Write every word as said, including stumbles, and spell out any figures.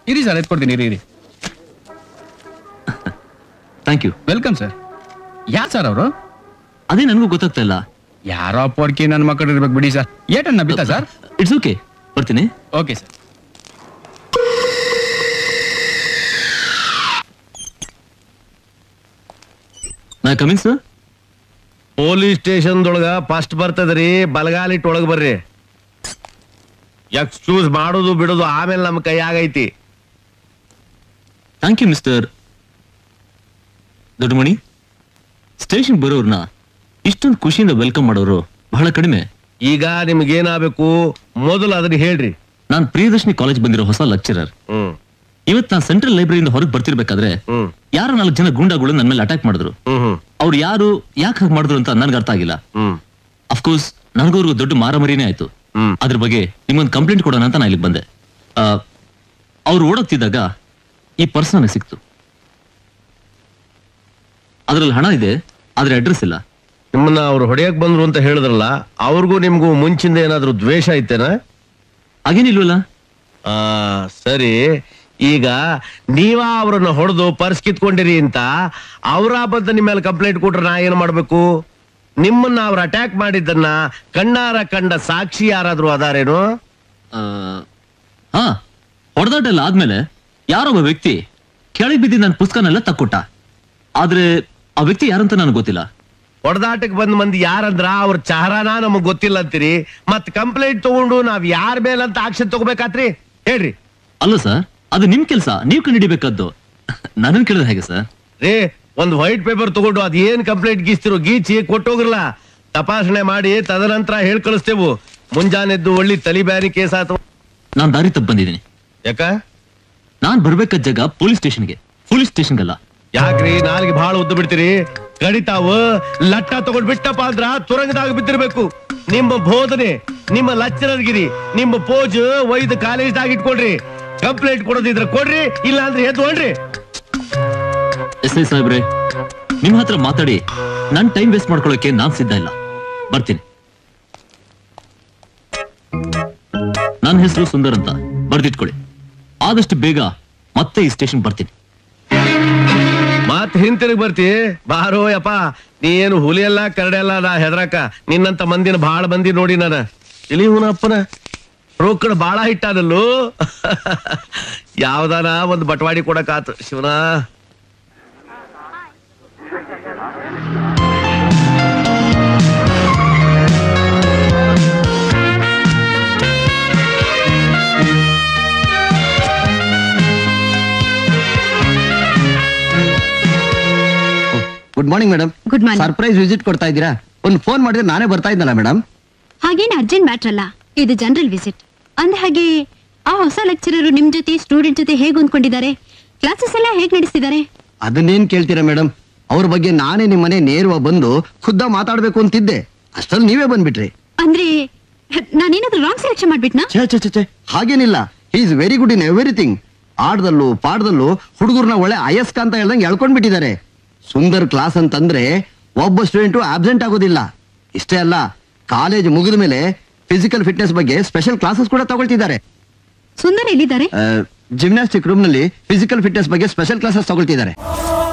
ಇರಿ ಸರ್ ಎತ್ಕೊಡ್ತೀನಿ ಇರಿ ಇರಿ ಥ್ಯಾಂಕ್ ಯು. Welcome sir. ಯಾರು ಸರ್ ಅವರು? ಅದೇ ನನಗೂ ಗೊತ್ತಾಗ್ತಾ ಇಲ್ಲ. ಯಾರೋ ಪೋರ್ಕಿ ನನ್ನ ಮಕ್ಕಳು ಇರ್ಬೇಕು ಬಿಡಿ ಸರ್. ಏಟನ್ನ ಬಿತ್ತಾ ಸರ್? ಇಟ್ಸ್ ಓಕೆ, ಬರ್ತೀನಿ. Okay sir. ನಾ ಕಮಿಂಗ್ ಸರ್. ಪೊಲೀಸ್ ಸ್ಟೇಷನ್ದೊಳಗ ಫಸ್ಟ್ ಬರ್ತದ್ರಿ, ಬಲಗಾಲಿಟ್ಟು ಒಳಗ್ ಬರ್ರಿ. ಎಕ್ಸ್ಕ್ಯೂಸ್ ಮಾಡೋದು ಬಿಡೋದು ಆಮೇಲೆ ನಮ್ ಕೈಯಾಗೈತಿ. Thank you mister Doddamani. Station ಬರೋರ್ನ ಇಷ್ಟೊಂದು ಖುಷಿಯಿಂದ ವೆಲ್ಕಮ್ ಮಾಡೋರು ಬಹಳ ಕಡಿಮೆ. ಈಗ ನಿಮ್ಗೇನಾಗಬೇಕು ಮೊದಲು ಅದನ್ನ ಹೇಳ್ರಿ. ನಾನ್ ಪ್ರಿಯದರ್ಶಿನಿ ಕಾಲೇಜ್ ಬಂದಿರೋ ಹೊಸ ಲೆಕ್ಚರರ್. ಹ್ಮ್ ಇವತ್ ನಾನ್ ಸೆಂಟ್ರಲ್ ಲೈಬ್ರರಿಯಿಂದ ಹೊರಗೆ ಬರ್ತಿರ್ಬೇಕಾದ್ರೆ ಹ್ಮ್ ಯಾರೋ ನಾಲ್ಕು ಜನ ಗೂಂಡಾಗಳು ನನ್ನ ಮೇಲೆ ಅಟ್ಯಾಕ್ ಮಾಡಿದ್ರು. ಹ್ಮ್ ಅವ್ರು ಯಾರು ಯಾಕೆ ಹಾಗೆ ಮಾಡಿದ್ರು ಅಂತ ನನ್ಗೆ ಅರ್ಥ ಆಗಿಲ್ಲ. ಹ್ಮ್ ಅಫ್ಕೋರ್ಸ್ ನನಗವ್ರಿಗೂ ದೊಡ್ಡ ಮಾರಾಮರಿನೇ ಆಯ್ತು. ಹ್ಮ್ ಅದ್ರ ಬಗ್ಗೆ ನಿಮ್ಗೊಂದು ಕಂಪ್ಲೇಂಟ್ ಕೊಡೋಣ ಅಂತ ನಾ ಇಲ್ಲಿಗೆ ಬಂದೆ. ಅವ್ರು ಓಡೋಗ್ತಿದ್ದಾಗ ಈ ಪರ್ಸ್ ನನಗೆ ಸಿಕ್ತು. ಅದ್ರಲ್ಲಿ ಹಣ ಇದೆ, ಆದ್ರೆ ಅಡ್ರೆಸ್ ಇಲ್ಲ. ನಿಮ್ಮನ್ನ ಅವ್ರು ಹೊಡೆಯಕ್ ಬಂದ್ರು ಅಂತ ಹೇಳಿದ್ರಲ್ಲ, ಅವ್ರಿಗೂ ನಿಮ್ಗೂ ಮುಂಚಿಂದ ಏನಾದ್ರು ದ್ವೇಷ ಐತೆನಾ? ಹಾಗೇನಿಲ್ವಲ್ಲ. ಆ ಸರಿ, ಈಗ ನೀವ ಅವ್ರನ್ನ ಹೊಡೆದು ಪರ್ಸ್ ಕಿತ್ಕೊಂಡಿರಿ ಅಂತ ಅವ್ರ ಬದ್ದ ನಿಮ್ಮ ಮೇಲೆ ಕಂಪ್ಲೇಂಟ್ ಕೊಟ್ರೆ ನಾ ಏನ್ ಮಾಡ್ಬೇಕು? ನಿಮ್ಮನ್ನ ಅವ್ರ ಅಟ್ಯಾಕ್ ಮಾಡಿದ್ದನ್ನ ಕಣ್ಣಾರ ಕಂಡ ಸಾಕ್ಷಿ ಯಾರಾದ್ರೂ ಅದಾರೇನು? ಹಾ, ಹೊಡೆದಾಟ ಎಲ್ಲ ಆದ್ಮೇಲೆ ಯಾರೊಬ್ಬ ವ್ಯಕ್ತಿ ಕೆಳಗೆ ಬಿದ್ದಿ ನನ್ನ ಪುಸ್ತಕನೆಲ್ಲ ತಕ್ಕೊಟ್ಟ. ಆದ್ರೆ ಆ ವ್ಯಕ್ತಿ ಯಾರಂತ ನನಗೆ ಗೊತ್ತಿಲ್ಲ. ಹೊಡೆದಾಟಕ್ ಬಂದ್ ಮಂದಿ ಯಾರಂದ್ರ ಅವ್ರ ಚಾರಾನ ನಮಗ್ ಗೊತ್ತಿಲ್ಲ ಅಂತೀರಿ, ಮತ್ ಕಂಪ್ಲೇಂಟ್ ತಗೊಂಡು ನಾವ್ ಯಾರ ಮೇಲಂತ ಆಕ್ಷನ್ ತಗೋಬೇಕಾತ್ರಿ? ಹೇಳ್ರಿ. ಅಲ್ಲ ಸರ್, ಅದು ನಿಮ್ ಕೆಲ್ಸ, ನೀವ್ ಕಂಡಿಡಿಬೇಕಾದ್ದು. ನನ್ನನ್ ಕೇಳಿದ್ರೆ ಹೇಗೆ ಸರ್? ರೇ, ಒಂದ್ ವೈಟ್ ಪೇಪರ್ ತಗೊಂಡು ಅದ್ ಏನ್ ಕಂಪ್ಲೇಂಟ್ ಗೀಸ್ತಿರೋ ಗೀಚಿ ಕೊಟ್ಟೋಗ್ರಲ್ಲ, ತಪಾಸಣೆ ಮಾಡಿ ತದನಂತರ ಹೇಳ್ ಕಳಿಸ್ತೇವು. ಮುಂಜಾನೆದ್ದು ಒಳ್ಳಿ ತಲಿ ಬ್ಯಾನಿ ಕೇಸ್ ಆತ. ನಾನ್ ದಾರಿ ತಪ್ಪ ಬಂದಿದ್ದೀನಿ. ಯಾಕ? ನಾನ್ ಬರ್ಬೇಕಾದ ಜಾಗ ಪೊಲೀಸ್ ಸ್ಟೇಷನ್ಗೆ, ಪೊಲೀಸ್ ಸ್ಟೇಷನ್ಗಲ್ಲ. ಯಾಕ್ರಿ ನಾಲ್ಗೆ ಬಹಳ ಉದ್ದು ಬಿಡ್ತೀರಿ? ಕಡಿತಾವು ಲಟ್ಟ ತಗೊಂಡ್ ಬಿಟ್ಟಪ್ಪ ಅಂದ್ರ ತುರಂಗದಾಗ ಬಿದ್ದಿರ್ಬೇಕು. ನಿಮ್ಮ ಬೋಧನೆ, ನಿಮ್ಮ ಲೆಕ್ಚರರ್ಗಿರಿ, ನಿಮ್ಮ ಪೋಜ್ ಒಯ್ದು ಕಾಲೇಜ್ದಾಗ ಇಟ್ಕೊಡ್ರಿ. ಕಂಪ್ಲೇಂಟ್ ಕೊಡೋದಿದ್ರೆ ಕೊಡ್ರಿ, ಇಲ್ಲ ಅಂದ್ರೆ ಎದ್ಕೊಳ್ರಿ. ಎಸ್ ಐ ಸಾಹೇಬ್ರೆ, ನಿಮ್ ಹತ್ರ ಮಾತಾಡಿ ನನ್ ಟೈಮ್ ವೇಸ್ಟ್ ಮಾಡ್ಕೊಳಕ್ಕೆ ನಾನ್ ಸಿದ್ಧ ಇಲ್ಲ. ಬರ್ತೀನಿ. ನನ್ನ ಹೆಸರು ಸುಂದರ್ ಅಂತ ಬರ್ದಿಟ್ಕೊಳ್ಳಿ. ಆದಷ್ಟು ಬೇಗ ಮತ್ತೆ ಈ ಸ್ಟೇಷನ್ ಬರ್ತೀನಿ. ಮತ್ ಹಿಂತಿರುಗಿ ಬರ್ತಿ? ಬಾರೋ ಯಪ್ಪ, ನೀ ಏನು ಹುಲಿ ಅಲ್ಲ ಕರಡೆ ಅಲ್ಲ, ನಾ ಹೆದ್ರಾಕ. ನಿನ್ನಂತ ಮಂದಿನ ಬಾಳ ಮಂದಿ ನೋಡಿ ನಾನು. ಇಲ್ಲಿ ಇವನಪ್ಪನ ರೋಕಡ ಬಾಳ ಹಿಟ್ಟಾನಲ್ಲೂ. ಯಾವ್ದಾನ ಒಂದು ಬಟವಾಡಿ ಕೊಡಕ್ ಆತು ಶಿವನ. Good morning madam. Good morning. Surprise visit ಕೊಡ್ತಾ ಇದ್ದೀರಾ? ಒಂದು ಫೋನ್ ಮಾಡಿದ್ರೆ ನಾನೇ ಬರ್ತಾ ಇದ್ದಲ್ಲ ಮೇಡಮ್. ಹಾಗೇನು ಅರ್ಜೆಂಟ್ ಮ್ಯಾಟರ್ ಅಲ್ಲ, ಇದು ಜನರಲ್ ವಿಸಿಟ್. ಅಂದ ಹಾಗೆ ಆ ಹೊಸ ಲೆಕ್ಚರರ್ ನಿಮ್ ಜೊತೆ ಸ್ಟೂಡೆಂಟ್ ಜೊತೆ ಹೇಗೆ ಹೊಂದ್ಕೊಂಡಿದ್ದಾರೆ? ಕ್ಲಾಸಸ್ ಎಲ್ಲ ಹೇಗೆ ನಡೆಸ್ತಿದ್ದಾರೆ? ಅದನ್ನೇನ್ ಕೇಳ್ತೀರಾ ಮೇಡಮ್, ಅವ್ರ ಬಗ್ಗೆ ನಾನೇ ನಿಮ್ಮ ಮನೆ ನೇರವಾಗಿ ಬಂದು ಖುದ್ದ ಮಾತಾಡ್ಬೇಕು ಅಂತಿದ್ದೆ. ಅಷ್ಟರಲ್ಲಿ ನೀವೇ ಬಂದ್ಬಿಟ್ರಿ. ಅಂದ್ರೆ ನಾನೇನಾದ್ರೂ ರಾಂಗ್ ಸೆಲೆಕ್ಷನ್ ಮಾಡ್ಬಿಟ್ನಾ? ಛೇ ಛೇ ಛೇ, ಹಾಗೇನಿಲ್ಲ. He is very good in everything. ಆಟದಲ್ಲೂ ಪಾಠದಲ್ಲೂ ಹುಡುಗರ್ನ ಒಳ್ಳೆ ಅಯಸ್ಕ ಅಂತ ಹೇಳ್ದಂಗೆ ಎಳ್ಕೊಂಡ್ಬಿಟ್ಟಿದ್ದಾರೆ. ಸುಂದರ್ ಕ್ಲಾಸ್ ಅಂತಂದ್ರೆ ಒಬ್ಬ ಸ್ಟೂಡೆಂಟು ಆಬ್ಸೆಂಟ್ ಆಗೋದಿಲ್ಲ. ಇಷ್ಟೇ ಅಲ್ಲ, ಕಾಲೇಜ್ ಮುಗಿದ ಮೇಲೆ ಫಿಸಿಕಲ್ ಫಿಟ್ನೆಸ್ ಬಗ್ಗೆ ಸ್ಪೆಷಲ್ ಕ್ಲಾಸಸ್ ಕೂಡ ತಗೊಳ್ತಿದ್ದಾರೆ. ಸುಂದರ್ ಎಲ್ಲಿದ್ದಾರೆ? ಜಿಮ್ನಾಸ್ಟಿಕ್ ರೂಮ್ ನಲ್ಲಿ ಫಿಸಿಕಲ್ ಫಿಟ್ನೆಸ್ ಬಗ್ಗೆ ಸ್ಪೆಷಲ್ ಕ್ಲಾಸಸ್ ತಗೊಳ್ತಿದ್ದಾರೆ.